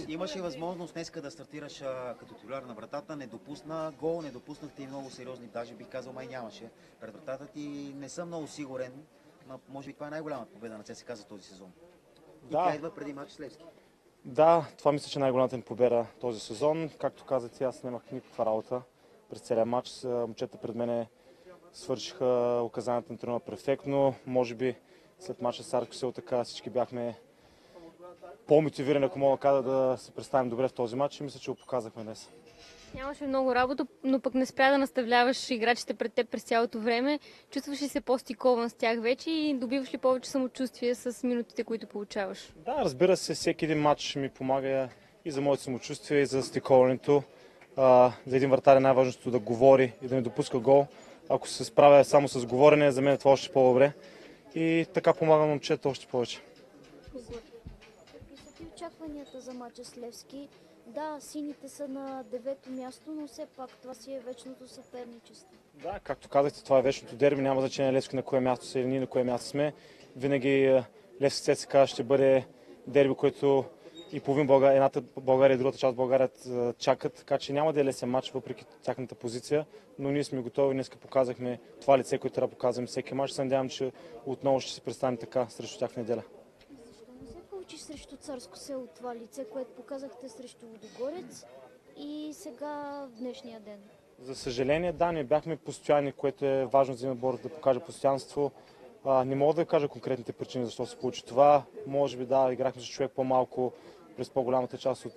Имаше възможност днеска да стартираш като титуляр на вратата, не допусна гол, не допуснахте и много сериозни, даже бих казал май нямаше. Пред вратата ти не съм много сигурен, но може би това е най-голямата победа на ЦСКА за този сезон. И Да. тя идва преди матч с Левски. Да, това мисля, че най-голямата ни победа този сезон. Както казах, аз нямах никаква работа през целия матч. Момчета пред мене свършиха указанията на тренера перфектно. Може би след матча с Арко така всички бяхме по-мотивирани, ако мога да кажа, да се представим добре в този матч и мисля, че го показахме днес. Нямаше много работа, но пък не спря да наставляваш играчите пред теб през цялото време. Чувстваш ли се по-стикован с тях вече и добиваш ли повече самочувствие с минутите, които получаваш? Да, разбира се, всеки един матч ми помага и за моето самочувствие, и за стиковането. За един вратар е най-важното да говори и да не допуска гол. Ако се справя само с говорене, за мен е това още по-добре. И така помагам момчета още повече. Какви са ти очакванията за мача с Левски? Да, сините са на 9-то място, но все пак това си е вечното съперничество. Да, както казахте, това е вечното дерби. Няма значение Левски на кое място са или ние на кое място сме. Винаги Левски ЦСКА ще бъде дерби, което и половин България, едната България и другата част от България чакат. Така че няма да е лесен матч, въпреки тяхната позиция, но ние сме готови. Днес показахме това лице, което трябва да показваме всеки матч. Се надявам, че отново ще се представим така срещу тях в неделя. Защо не се получи срещу Царско село това лице, което показахте срещу Лудогорец и сега в днешния ден? За съжаление, да, не бяхме постоянни, което е важно за един отбор да покаже постоянство. Не мога да кажа конкретните причини защо се получи това. Може би да, играхме с човек по-малко през по-голямата част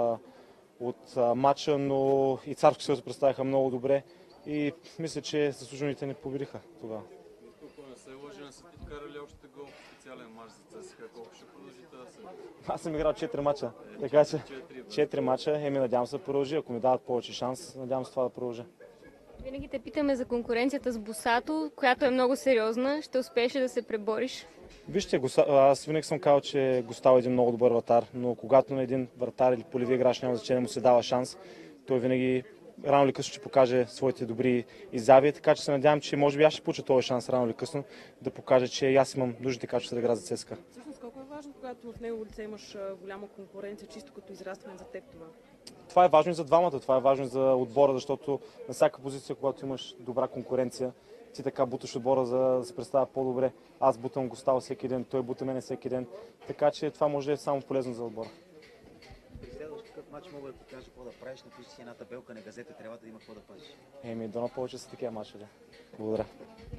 от матча, но и Царско село се представиха много добре и мисля, че заслужените ни победиха тогава. Ако не се лъжи, не са ти вкарали още гол в специален мач за ЦСКА. Колко ще продължи тази седмица? Аз съм играл 4 мача, така че 4 мача, надявам се да продължи. Ако ми дадат повече шанс, надявам се това да продължи. Винаги те питаме за конкуренцията с Босато, която е много сериозна. Ще успееш ли да се пребориш? Вижте, аз винаги съм казал, че Густаво е един много добър вратар, но когато на един вратар или полеви играч няма значение му се дава шанс, той винаги рано или късно ще покаже своите добри изяви, така че се надявам, че може би аз ще получа този шанс рано или късно да покажа, че и аз имам нужните качества да игра за ЦСКА. Всъщност колко е важно, когато в него лице имаш голяма конкуренция, чисто като израстване за теб това? Това е важно и за двамата, това е важно и за отбора, защото на всяка позиция, когато имаш добра конкуренция, ти така буташ отбора за да се представя по-добре. Аз бутам Густаво всеки ден, той бута мене всеки ден, така че това може да е само полезно за отбора. При следващия такъв матч мога да ти кажа какво да правиш, напиши си една табелка на газета, трябва да има какво да пазиш. Дано повече са такива мачове. Благодаря.